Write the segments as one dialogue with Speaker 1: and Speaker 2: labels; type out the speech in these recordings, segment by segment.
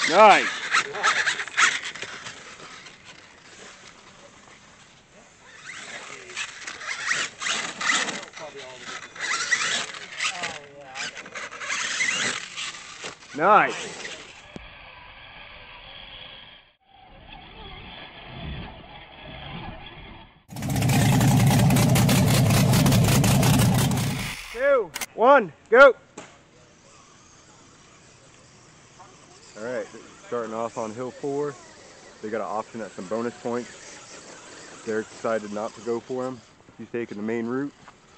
Speaker 1: Nice. Nice. Two, one, go. All right, starting off on hill 4. They got an option at some bonus points. Derek decided not to go for him. He's taking the main route.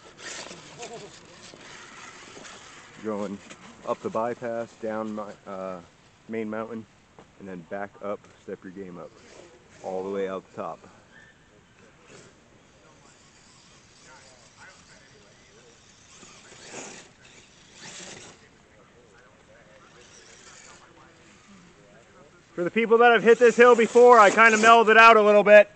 Speaker 1: Going up the bypass, down my main mountain, and then back up, step your game up, all the way out the top. For the people that have hit this hill before, I kind of mellowed it out a little bit.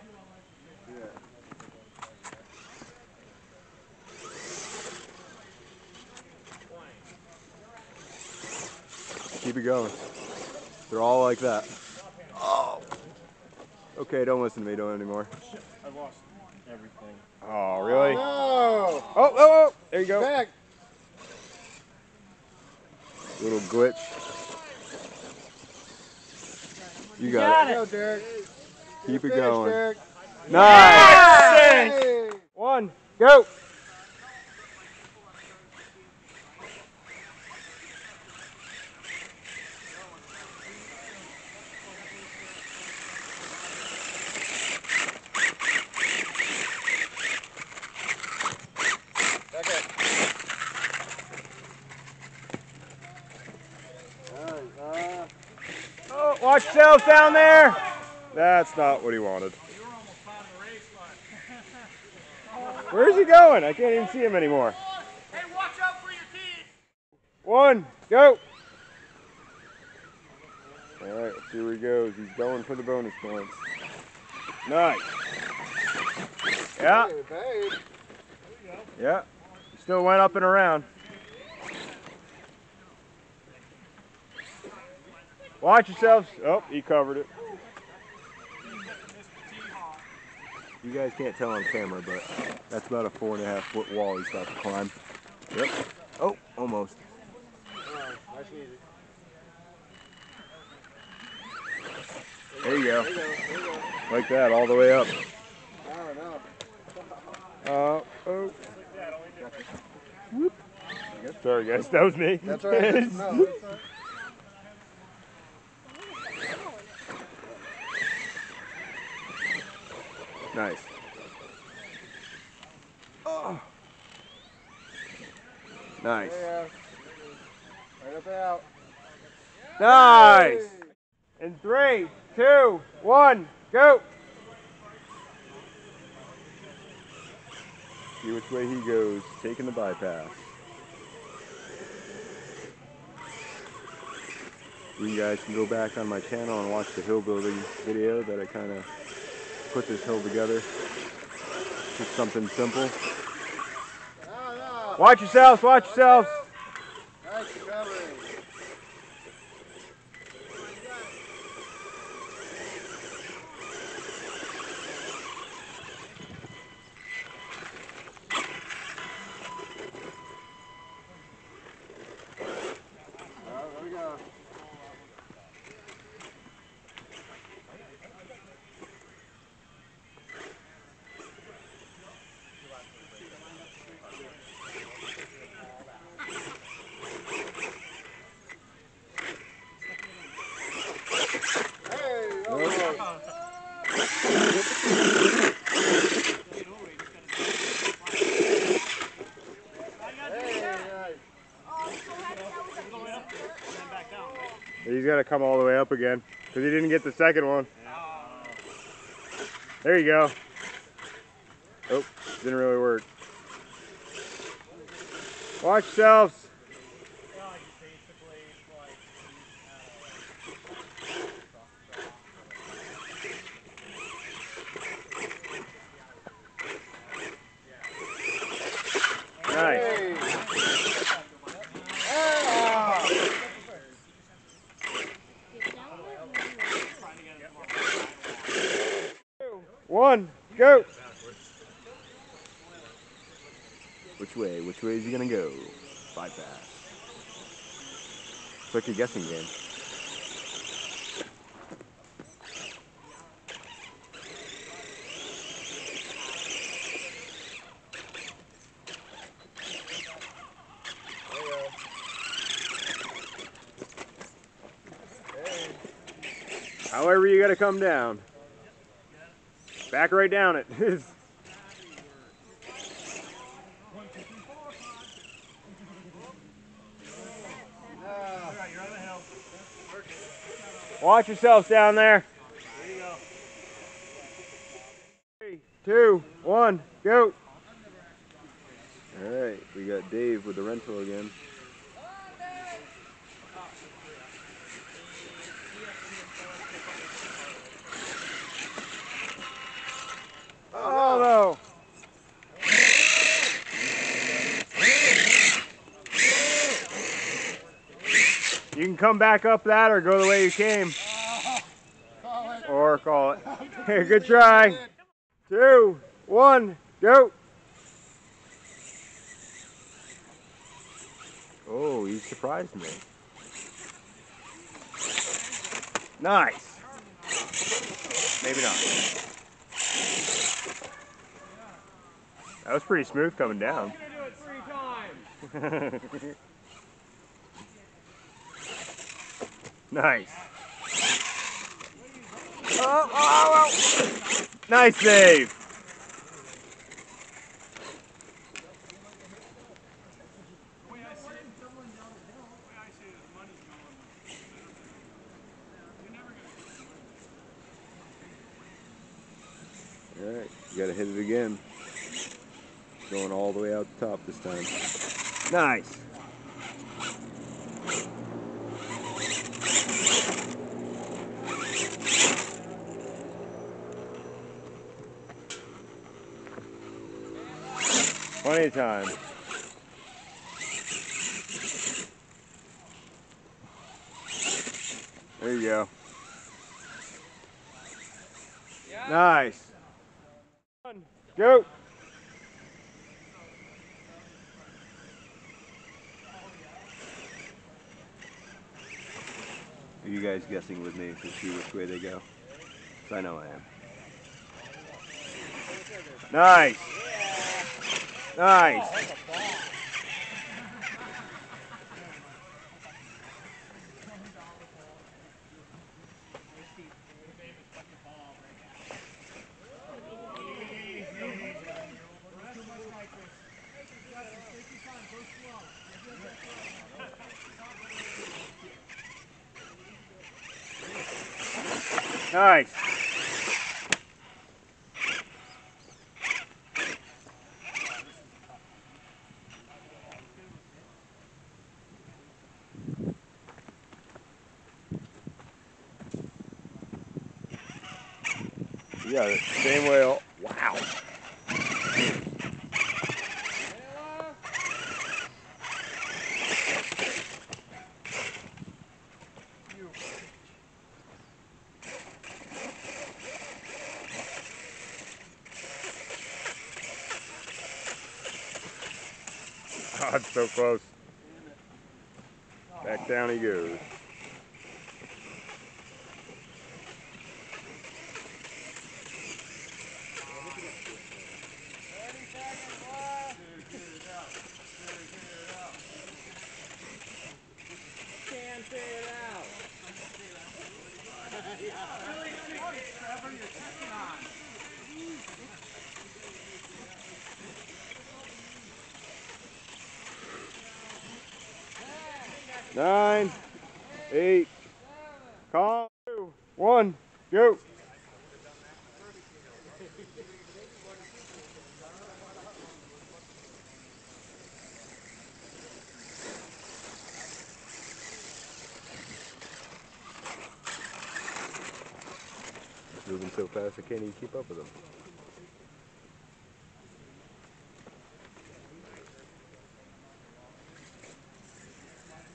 Speaker 1: Keep it going. They're all like that. Oh. Okay, don't listen to me, don't anymore.
Speaker 2: I lost everything.
Speaker 1: Oh, really?
Speaker 2: No.
Speaker 1: Oh, there you go.
Speaker 2: Back.
Speaker 1: Little glitch. You got
Speaker 2: Got
Speaker 1: it.
Speaker 2: Go, Derek.
Speaker 1: Keep it
Speaker 2: Finish,
Speaker 1: going.
Speaker 2: Derek.
Speaker 1: Nice.
Speaker 2: Hey.
Speaker 1: 1, go. Oh, watch yourselves down there. That's not what he wanted. Where's he going? I can't even see him anymore.
Speaker 3: Hey, watch out for your teeth!
Speaker 1: 1, go. All right, let's see where he goes. He's going for the bonus points. Nice. Yeah.
Speaker 2: Hey, babe.
Speaker 1: Yeah. He still went up and around. Watch yourselves. Oh, he covered it. You guys can't tell on camera, but that's about a 4.5-foot wall he's about to climb. Yep. Oh, almost.
Speaker 2: Nice and easy.
Speaker 1: There you go.
Speaker 2: There you go. There you go.
Speaker 1: Like that, all the way up.
Speaker 2: Oh, no.
Speaker 1: Oh. Whoop. Sorry, guys. That was me.
Speaker 2: That's all right. No, it's all right.
Speaker 1: Nice. Oh. Nice.
Speaker 2: There you go. Right up and out.
Speaker 1: Nice. In 3, 2, 1, go. See which way he goes, taking the bypass. You guys can go back on my channel and watch the hill building video that I kind of put this hill together. Just something simple.
Speaker 2: No.
Speaker 1: Watch yourselves, watch yourselves.
Speaker 2: Nice recovery. There we go. Hey, oh.
Speaker 1: He's got to come all the way up again because he didn't get the second one. There you go. Oh, didn't really work. Watch yourselves. Nice.
Speaker 2: Hey.
Speaker 1: 1, go. Which way? Which way is he gonna go? Bypass. It's like a guessing game. However you gotta come down. Back right down it. Watch yourselves down there. 3, 2, 1, go. Alright, we got Dave with the rental again. Oh no! You can come back up that or go the way you came. Or call it. Hey, good try. 2, 1, go. Oh, you surprised me. Nice. Maybe not. That was pretty smooth coming down.
Speaker 3: I'm gonna do it 3 times.
Speaker 1: Nice. Oh. Nice save. Alright, you gotta hit it again. Going all the way out the top this time. Nice. Plenty of time. There you go. Yeah. Nice. 1, go. Are you guys guessing with me to see which way they go? 'Cause I know I am. Nice. Nice. Nice. Yeah, same way. Wow. Oh, it's so close. Back down he goes.
Speaker 3: Can't figure it out. Trevor, you're checking on.
Speaker 1: 9, 8, calm. 2, 1, go. Moving so fast I can't even keep up with them.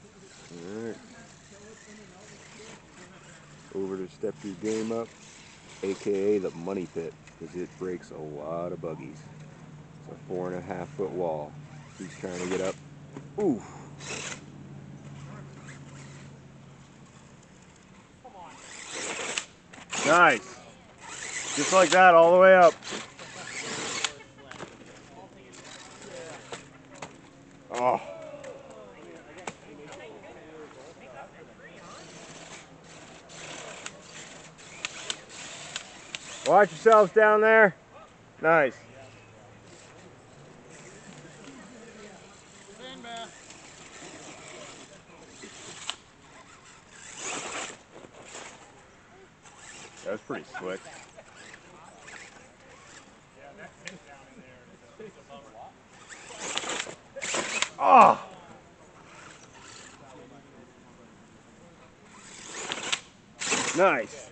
Speaker 1: Alright. Over to step your game up. aka the money pit, because it breaks a lot of buggies. It's a 4.5 foot wall. He's trying to get up. Ooh. Nice. Just like that, all the way up. Oh. Watch yourselves down there. Nice. That was pretty slick. Oh! Nice.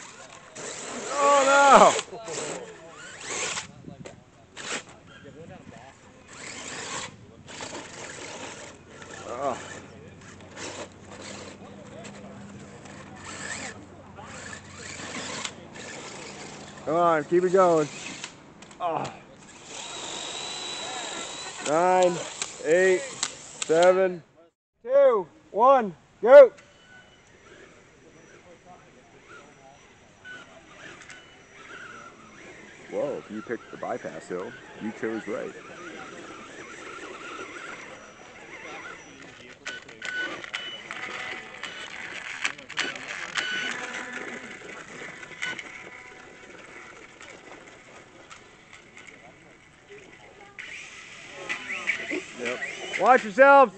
Speaker 1: Oh no! Oh. Come on, keep it going. Oh. 9, 8, 7, 2, 1, go! Whoa, if you picked the bypass hill, you chose right. Yep. Watch yourselves!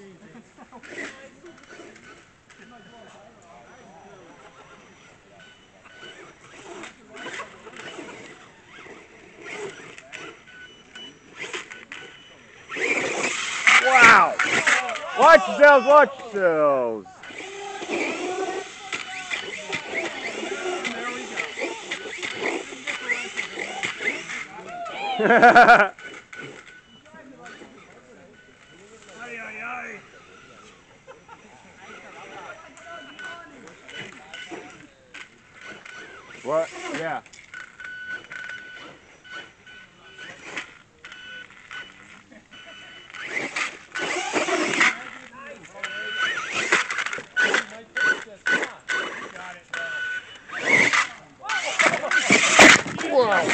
Speaker 1: Wow! Watch yourselves, watch yourselves! What? Yeah. Wow.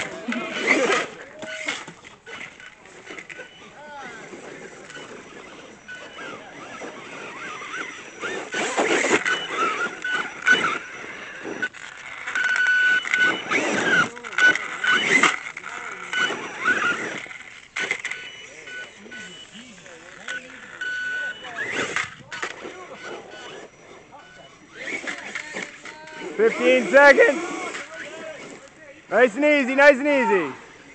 Speaker 1: 15 seconds. Nice and easy, nice and easy.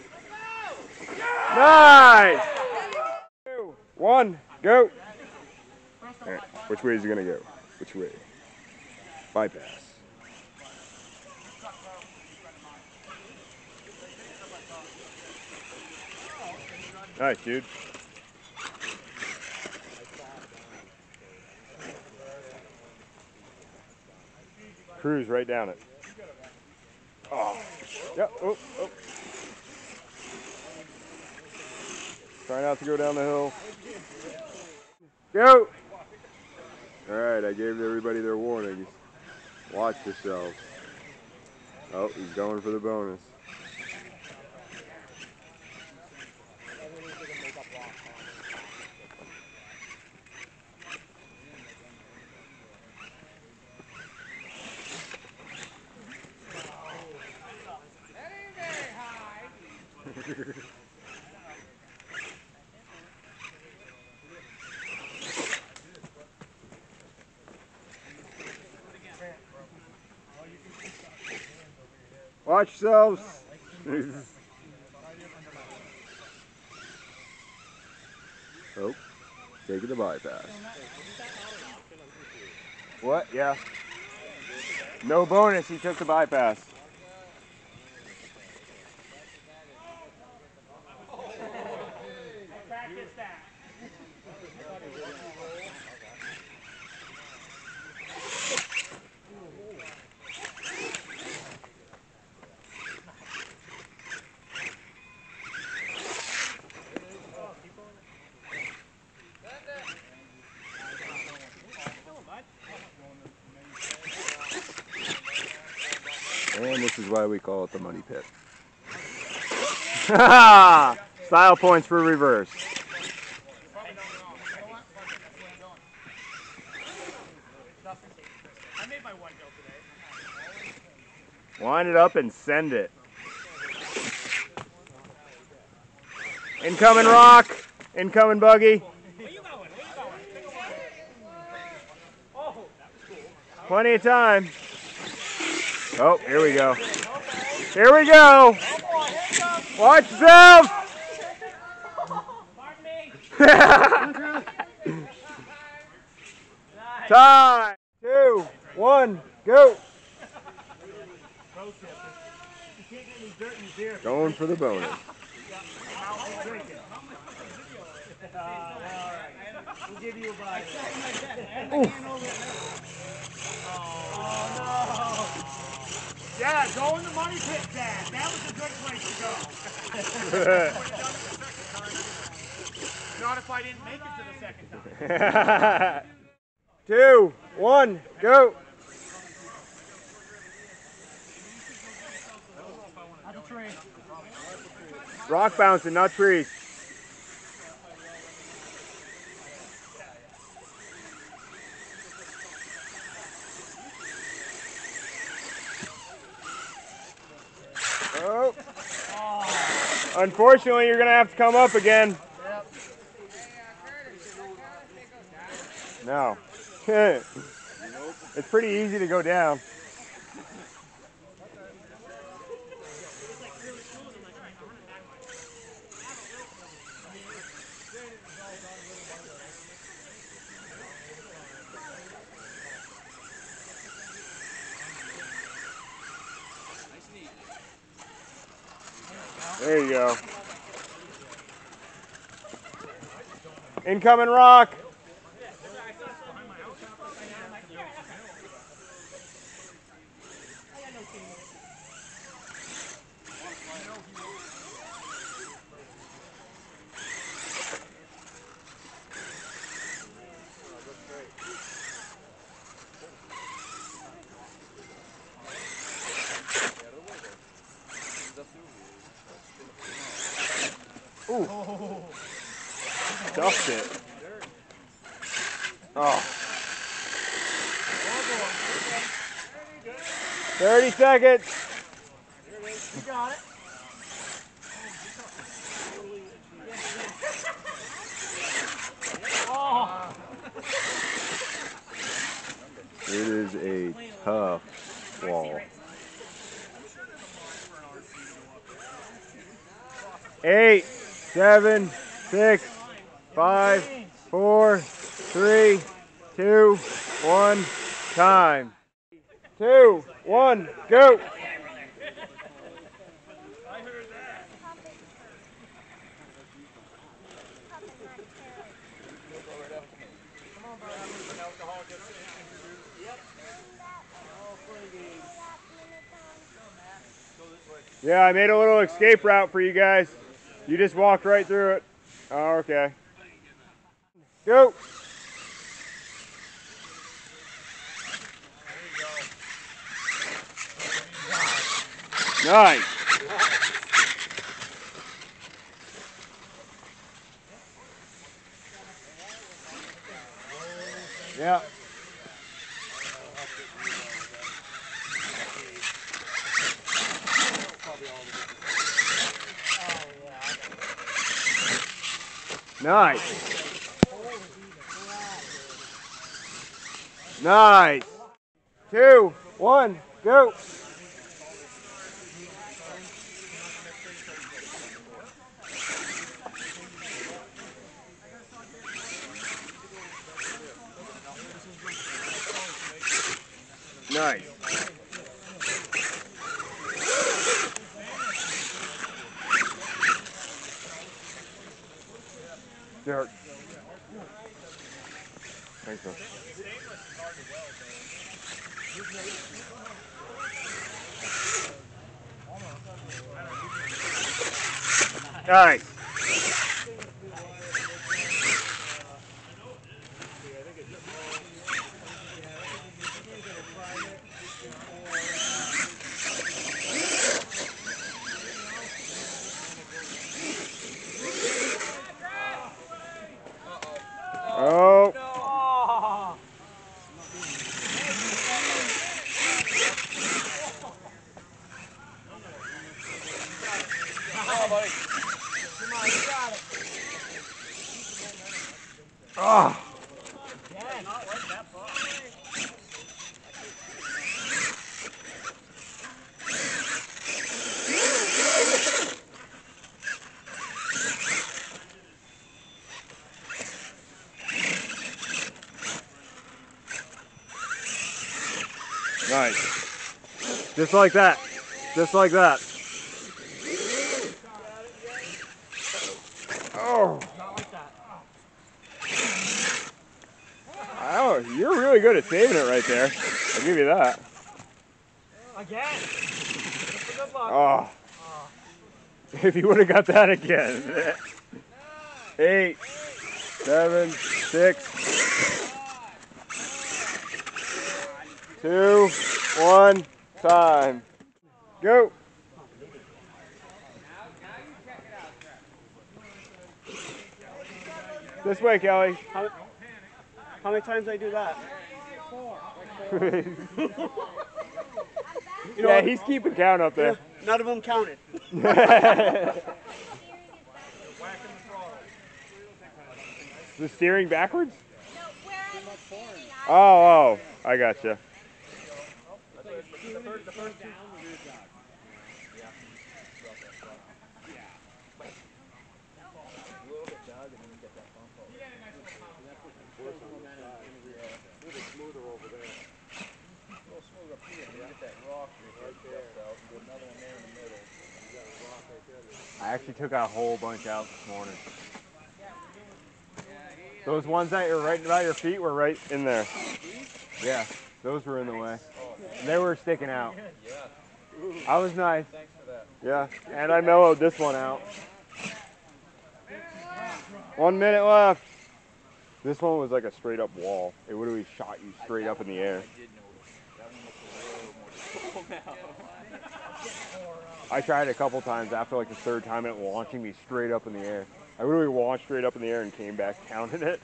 Speaker 1: Nice. 2, 1, go. Right. Which way is he gonna go? Which way? Bypass. Nice, dude. Cruise right down it. Oh. Yep. Oh, oh. Try not to go down the hill. Go! Alright, I gave everybody their warnings. Watch yourselves. Oh, he's going for the bonus.
Speaker 3: That ain't very high.
Speaker 1: Watch yourselves. Oh, taking the bypass. What? Yeah. No bonus, he took the bypass.
Speaker 3: Practice that.
Speaker 1: And this is why we call it the money pit. Style points for reverse.
Speaker 3: I made my one go today.
Speaker 1: Wind it up and send it. Incoming rock. Incoming buggy.
Speaker 3: Where you going? Where you going? Oh, that was cool.
Speaker 1: Plenty of time. Oh, here we go. Here we go. Watch yourself.
Speaker 3: Pardon me.
Speaker 1: Time. 2, 1, go. Going for the bonus.
Speaker 3: We'll give you a bye. Yeah, go in the money pit, Dad. That was a good place to go. Not if I didn't make it to the second time.
Speaker 1: 2, 1, go.
Speaker 3: Not a tree.
Speaker 1: Rock bouncing, not trees. Oh. Unfortunately, you're going to have to come up again. No. It's pretty easy to go down. There you go. Incoming rock. Ooh. Stuffed it. Oh. 30 seconds.
Speaker 3: You got it. Oh.
Speaker 1: It is a tough wall. 8, 7, 6, 5, 4, 3, 2, 1, time. 2, 1, go.
Speaker 3: I heard that. Come on, brother. An alcohol gets introduced. Yep. Oh, play
Speaker 1: Yeah, I made a little escape route for you guys. You just walked right through it. Oh, okay. Go. Nice. Yeah. Nice. Nice. 2, 1, go. Nice. Dirt. Thanks, man. Nice. Nice. Just like that. Just like that. Oh.
Speaker 3: Not like that.
Speaker 1: Oh, you're really good at saving it right there. I'll give you that.
Speaker 3: Again. Just a good luck.
Speaker 1: Oh. If you would have got that again. 8, 7, 6, 2, 1, time. Go. This way, Kelly.
Speaker 4: How many times did I do that?
Speaker 1: Yeah, he's keeping count up there.
Speaker 4: None of them counted.
Speaker 1: The steering backwards?
Speaker 5: No, where I was standing,
Speaker 1: Oh, I gotcha. I actually took a whole bunch out this morning. Those ones that are right by your feet were right in there. Yeah, those were in the way. And they were sticking out. I was nice. Thanks for that. Yeah, and I mellowed this one out. 1 minute left. This one was like a straight up wall. It would have shot you straight up in the air. I tried it a couple times. After like the third time, it launching me straight up in the air. I literally launched straight up in the air and came back counting it.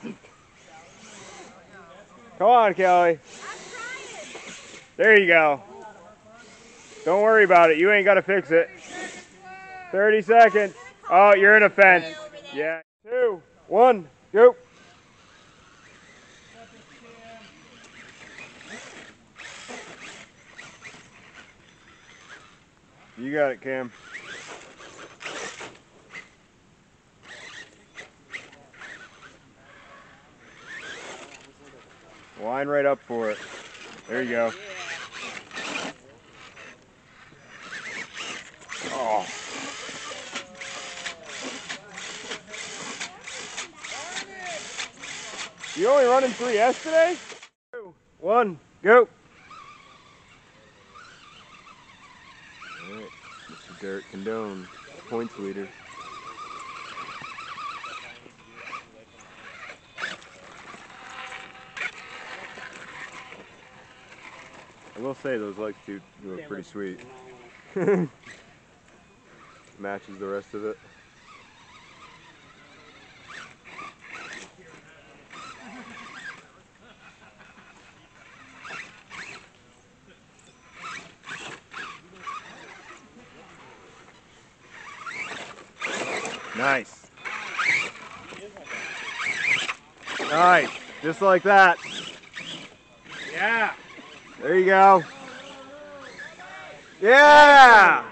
Speaker 1: Come on, Kelly. There you go. Don't worry about it. You ain't got to fix it. 30 seconds. Oh, you're in a fence. Yeah. 2, 1, go. You got it, Cam. Line right up for it. There you go. Oh. You only running 3S today? 2, 1, go. All right, Mr. Derek Condone, points leader. I will say those legs do look pretty sweet. Matches the rest of it. Nice. Nice. Just like that. Yeah. There you go. Yeah.